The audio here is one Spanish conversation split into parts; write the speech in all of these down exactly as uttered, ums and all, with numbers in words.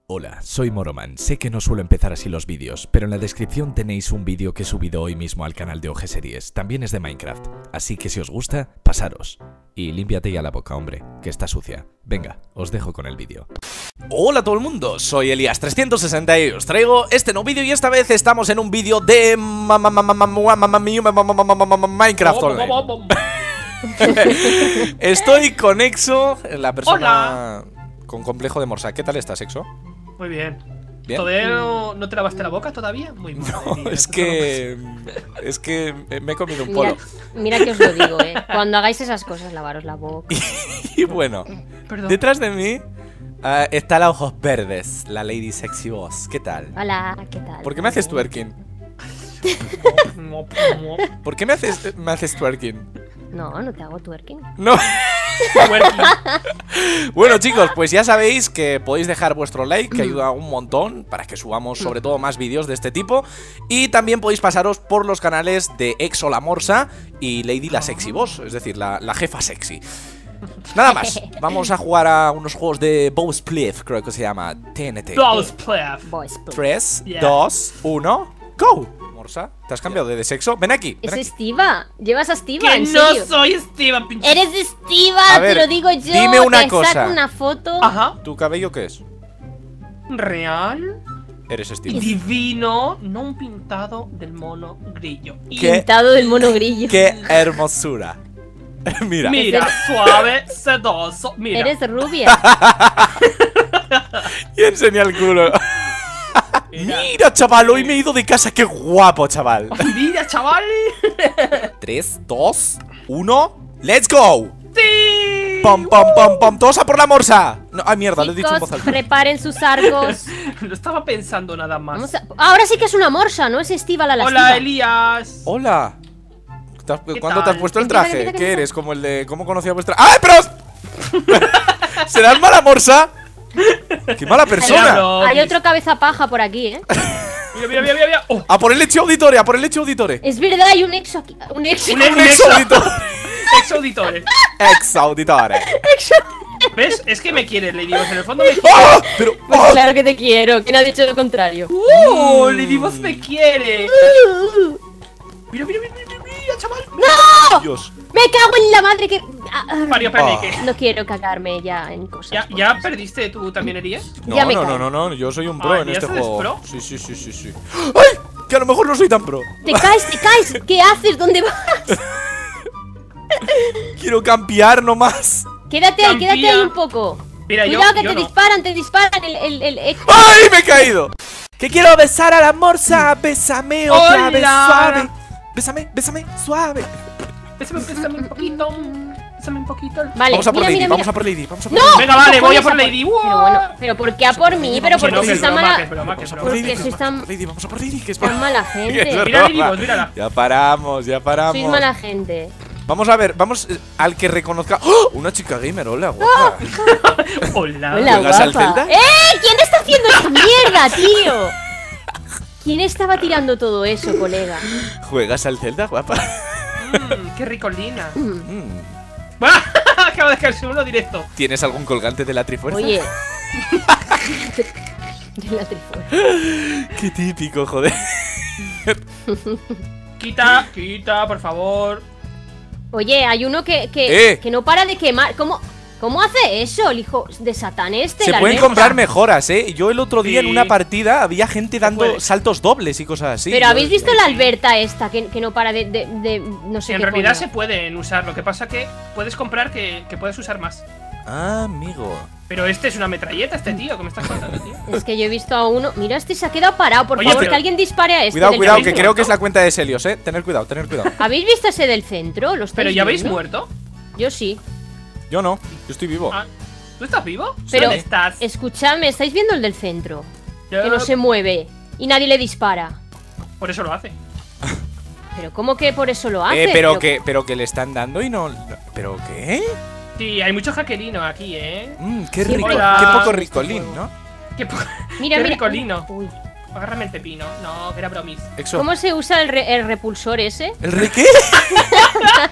Hola, soy Moroman. Sé que no suelo empezar así los vídeos, pero en la descripción tenéis un vídeo que he subido hoy mismo al canal de O G Series. También es de Minecraft, así que si os gusta, pasaros. Y límpiate ya la boca, hombre, que está sucia. Venga, os dejo con el vídeo. Hola a todo el mundo, soy Elias trescientos sesenta y os traigo este nuevo vídeo y esta vez estamos en un vídeo de Minecraft Online. Estoy con Exo, la persona con complejo de morsa. ¿Qué tal estás, Exo? Muy bien. ¿Bien? ¿Todavía no, no te lavaste la boca todavía? Muy bien. No, es que es que me he comido un polo. Mira, mira que os lo digo, eh. Cuando hagáis esas cosas, lavaros la boca. Y, y bueno, Perdón. detrás de mí uh, está la ojos verdes, la Lady Sexy Boss. ¿Qué tal? Hola, ¿qué tal? ¿Por qué me haces twerking? No, no. ¿Por qué me haces, me haces twerking? No, no te hago twerking. No. Twerking. Bueno, chicos, pues ya sabéis que podéis dejar vuestro like, que ayuda un montón para que subamos sobre todo más vídeos de este tipo. Y también podéis pasaros por los canales de Exo la Morsa y Lady la Sexy Boss, es decir, la, la jefa sexy. Nada más, vamos a jugar a unos juegos de Bowspliff, creo que se llama T N T. Bowspliff. Boys, please. tres, Yeah. dos, uno, go. Morsa, ¿te has cambiado de, de sexo? Ven aquí, ven Es aquí. Estiva. Llevas a Estiva, Que en no serio. soy Steven, pinche. Eres Estiva, A ver, te lo digo yo. dime una te cosa. saco una foto. Ajá. ¿Tu cabello qué es? Real. Eres Y Steve. divino. No un pintado del mono grillo. Y ¿Qué? Pintado del mono grillo. ¡Qué hermosura! Mira. mira, suave, sedoso. Mira. Eres rubia. Y enseña el culo. Mira. Mira, chaval, hoy me he ido de casa. ¡Qué guapo, chaval! Mira, chaval. tres, dos, uno, ¡let's go! Sí. ¡Pam, pam, pam, pam! ¡Todos a por la morsa! No, ¡ay, mierda! Lo he dicho en Chicos, voz alta. preparen sus arcos. No estaba pensando nada más. Vamos a... Ahora sí que es una morsa, no es Estiva la lastiva. Hola, Elías. ¡Hola! ¿Te has- ¿Qué ¿Cuándo te has tal? puesto el Empieza, traje? empieza, ¿Qué empieza. eres? Como el de... ¿Cómo conocía vuestra...? ¡Ay, pero! ¿Serás mala morsa? ¡Qué mala persona! Claro. Hay otro cabeza paja por aquí, eh. Mira, mira, mira, mira, mira. Oh, ¡A por el leche auditore! ¡A por el leche auditore! Es verdad, hay un exo aquí. Un exo. Un ¡Un ex exo. auditore! ex auditores. ¡Ex auditore! ¿Ves? Es que me quieres, Lady Boss. En el fondo me quieres. ¡Ah! Pero... Pues ¡ah! claro que te quiero. ¿Quién ha dicho lo contrario? ¡Uh! Lady Boss me quiere. Mira, mira, mira, mira, mira, chaval. ¡No! Dios. ¡Me cago en la madre que... Ah, ah. Mario Panique. No quiero cagarme ya en cosas. ¿Ya, ¿Ya perdiste tú también, Elías? No, Ya me no, cae. no, no, no, yo soy un pro Ah, en ¿ya este eres juego. pro? Sí, sí, sí, sí, sí. ¡Ay! Que a lo mejor no soy tan pro. Te caes, te caes. ¿Qué haces? ¿Dónde vas? Quiero campear nomás. Quédate ahí, quédate Campía. ahí un poco. Mira, yo, Cuidado que yo te no. disparan, te disparan el, el, el ex- ¡Ay! Me he caído. Que quiero besar a la morsa. Bésame otra Hola. vez suave. Bésame, bésame suave. Bésame, bésame un poquito. Bésame un poquito. Vale, Vamos a por mira, Lady, mira, vamos mira. a por Lady, vamos a por ¡No! Lady. Venga, vale, voy a cojones por a Lady. Pero bueno, pero ¿por qué a por mí? Pero Que porque no, que sois es tan broma, mala... que es broma, que es Vamos a broma. por Lady, Porque sois tan- vamos a por Lady, vamos a por Lady, que es tan broma. mala Que es gente. Mira, Lady broma. Boss, mírala. Ya paramos, ya paramos. Sois mala gente. Vamos a ver, vamos eh, al que reconozca. ¡Oh! Una chica gamer, hola, guapa. Hola. Hola, ¿Juegas al guapa. Zelda? ¡Eh! ¿Quién está haciendo esa mierda, tío? ¿Quién estaba tirando todo eso, colega? ¿Juegas al Zelda, guapa? Mmm, qué ricolina. Mm. Acabo de caerse uno directo. ¿Tienes algún colgante de la Trifuerza? Oye. De la trifuerza. Qué típico, joder. Quita, quita, por favor. Oye, hay uno que, que, Eh. que no para de quemar. ¿Cómo, ¿Cómo hace eso el hijo de Satán este? Se la pueden alberca? comprar mejoras, ¿eh? Yo el otro día Sí. en una partida había gente dando puede. saltos dobles y cosas así. Pero Yo- ¿habéis visto la Alberta esta que, que no para de, de, de- no sé En qué realidad coño? se pueden usar. Lo que pasa que puedes comprar que, que puedes usar más. Ah, amigo. Pero este es una metralleta, este tío. ¿Qué me estás contando, tío? Es que yo he visto a uno. Mira, este se ha quedado parado. Por Oye, favor, pero- que alguien dispare a este. Cuidado, del cuidado, que centro. creo que es la cuenta de Celios, ¿eh? Tener cuidado, tener cuidado. ¿Habéis visto ese del centro? ¿Lo estáis Pero ya habéis viendo? muerto. Yo sí. Yo no, yo estoy vivo. Ah, ¿tú estás vivo? Pero ¿Dónde estás? escuchadme, ¿estáis viendo el del centro? Yo- Que no se mueve y nadie le dispara. Por eso lo hace. Pero ¿cómo que por eso lo hace? eh, pero que, pero que le están dando y no. ¿Pero qué? Sí, hay mucho hackerino aquí, ¿eh? Mmm, qué Siempre rico, Hola. qué poco este ricolín, juego. ¿no? Qué, po- Mira, qué mira. ricolino. Uy. Agárrame el pepino. No, que era bromis. Exo. ¿Cómo se usa el, re- el repulsor ese? ¿El re qué?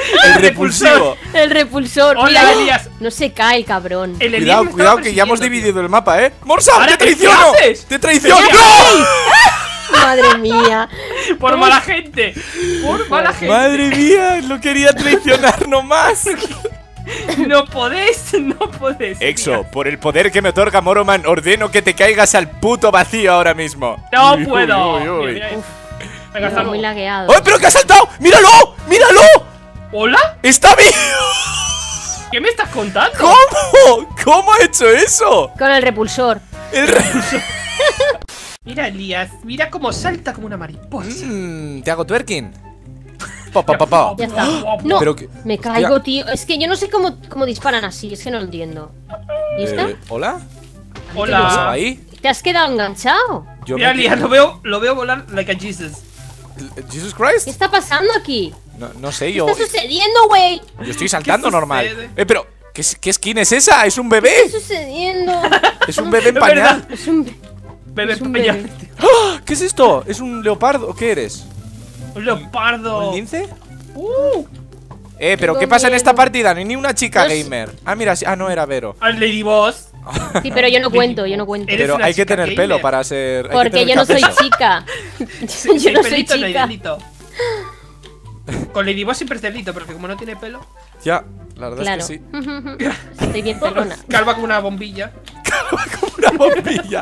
El repulsivo. El repulsor. Hola, Mira, Elías. no se cae el cabrón. El Elías Cuidado, me estaba cuidado, que ya hemos persiguiendo, dividido el mapa, ¿eh? ¡Morsa! Ahora, ¡Te ¿qué traiciono! haces? ¡Te traiciono! ¿Qué ¡No! Madre mía. tío. Por mala gente. Por mala gente. ¡Madre mía! Lo quería traicionar nomás. No podés, no podés. Exo, tío. por el poder que me otorga Moroman, ordeno que te caigas al puto vacío ahora mismo. No Uy, puedo. uy, uy, uy. Mira, mira. Uf, Venga, hasta Está muy luego. lagueado. ¡Ay, pero que ha saltado! ¡Míralo! ¡Míralo! ¿Hola? ¡Está vivo! ¿Qué me estás contando? ¿Cómo? ¿Cómo ha hecho eso? Con el repulsor. El re... Mira, Elías, mira cómo salta como una mariposa. Mm, ¿te hago twerking? Pa, pa, pa, pa. Ya está. No, Pero que- me hostia. caigo, tío. Es que yo no sé cómo, cómo disparan así. Es que no lo entiendo. ¿Y esta? Eh, ¿Hola? ¿Qué Hola. pasaba ahí? ¿Te has quedado enganchado? Yo Mira, me- Elías, lo veo, lo veo volar like a Jesus. ¿Jesus ¿Qué Christ? está pasando aquí? No, no sé, ¿Qué yo, está sucediendo, güey? yo estoy saltando ¿Qué normal. sucede? Eh, pero, ¿qué, es- ¿qué skin es esa? ¿Es un ¿Qué bebé? está sucediendo? Es un bebé en Es pañal. verdad. Es un... Bebé Es un pequeño. bebé. ¡Ah! ¿Qué es esto? ¿Es un leopardo? ¿Qué eres? Un leopardo. ¿Un lince? Uh, Eh, pero Tengo ¿qué pasa en miedo. esta partida? No hay ni una chica No sé. gamer. Ah, mira, sí- ah, no, era Vero. al Lady Boss. Sí, pero yo no cuento, yo no cuento. Eres Pero una hay que chica tener gamer. pelo para ser. hay que Porque tener yo no soy cabeza. chica. Sí, Yo sin no soy pelito no hay chica. delito. Con Lady Boss siempre es delito, porque como no tiene pelo, Ya, la verdad Claro. es que sí. Estoy bien pelona. calva como una bombilla. Como una bombilla.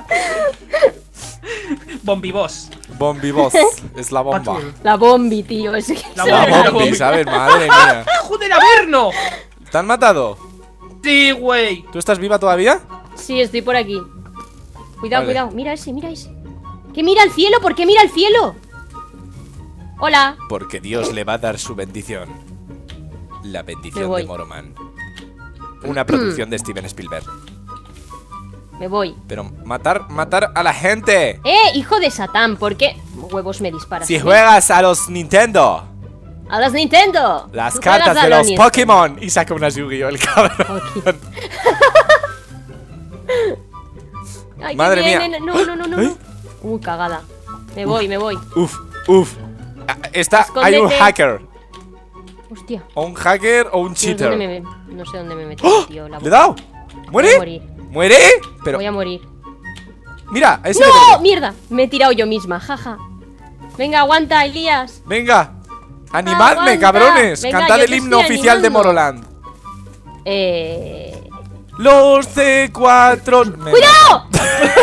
Bombiboss. Bombi boss. Es la bomba. Patul. La bombi, tío. Es que La se La me bomba. da- bombi, ¿sabes? Madre mía. ¡Joder, Averno! ¿Te han matado? Sí, güey. ¿Tú estás viva todavía? Sí, estoy por aquí. Cuidado, Vale. cuidado. Mira ese, mira ese. ¿Qué mira al cielo? ¿Por qué mira al cielo? Hola. Porque Dios le va a dar su bendición. La Me bendición voy. de Moroman. Una producción de Steven Spielberg. Me voy. Pero matar, matar a la gente. ¡Eh, hijo de Satán! ¿Por qué huevos me disparas? Si juegas a los Nintendo, ¡A las Nintendo! las Tú cartas juegas a de los Nintendo. Pokémon. Y saca unas Yu-Gi-Oh! El cabrón. Ay, que Madre mía. vienen. No, no, no, no. ¿Eh? no. Uy, cagada. Me voy, me voy. Uf, uf. Ah, Está, hay un Escóndete. hacker. Hostia. O un hacker o un Tío, ¿dónde cheater. me- No sé dónde me metí, ¡Oh! tío. La ¿Le he dado? Voy a ¿Muere? morir. ¿Muere? Pero, Voy a morir. mira, a ese le ¡No! verde. ¡Mierda! Me he tirado yo misma, jaja. Venga, aguanta, Elías. Venga, animadme, Aguanta. cabrones. Venga, Cantad yo el te himno estoy oficial de animando. Moroland. Eh. Los C cuatro. Me ¡Cuidado!